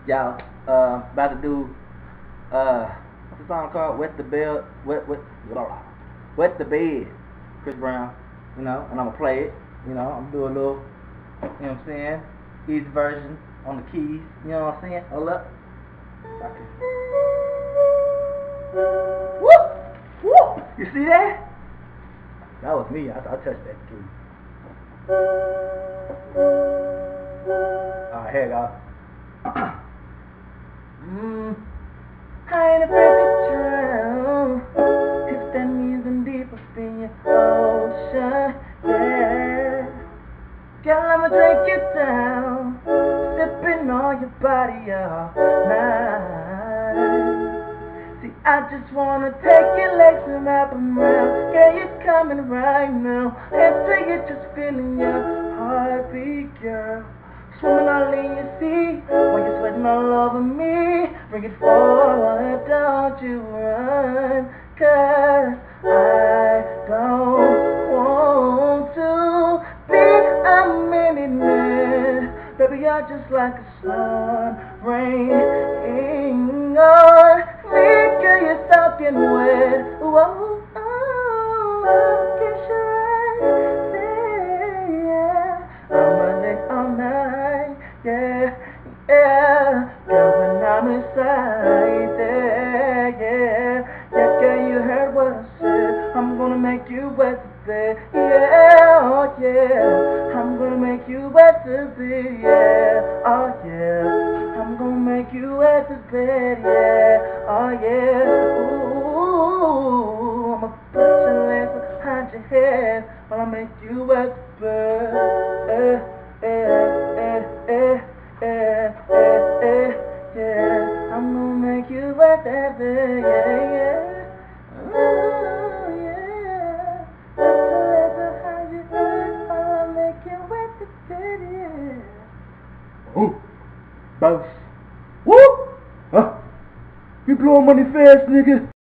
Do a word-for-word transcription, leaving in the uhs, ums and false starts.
Y'all, uh, about to do, uh, what's the song called? Wet the Bed, Wet, Wet, blah, blah. Wet the Bed, Chris Brown, you know, and I'm gonna play it, you know, I'm gonna do a little, you know what I'm saying, easy version on the keys, you know what I'm saying, hold up. Okay. Whoop! Whoop! You see that? That was me, I, I touched that key. Alright, here we go. mm, I ain't afraid to drown if that means I'm deep up in your ocean, yeah. Girl, I'ma drink you down, sipping on your body all night. See, I just wanna take your legs and wrap them around. Girl, you're coming right now, until you're just feeling your heartbeat, girl. Swimming all in your sea, while you're sweating all over me. Bring it forward, don't you run, cause I don't want to be a minute man. Baby, you're just like a sun raining on me. Girl, you're soaking wet. Whoa, oh, kiss your eyes, yeah. I'ma lick all night. Yeah, yeah, girl, when I'm inside there, yeah, yeah, girl, you heard what I said. I'm gonna make you wet the bed, yeah, oh yeah. I'm gonna make you wet the bed, yeah, oh yeah. I'm gonna make you wet the bed, yeah, oh yeah. Ooh, I'ma put your legs behind your head while I make you wet the bed, eh, eh, eh, eh. Eh, eh, eh, yeah. I'm gonna make you wet that bed, yeah, yeah. Ooh, yeah. Put your legs behind your head, I'll make you wet the bed, yeah. Ooh, bounce. Woo! Huh? You blowing money fast, nigga.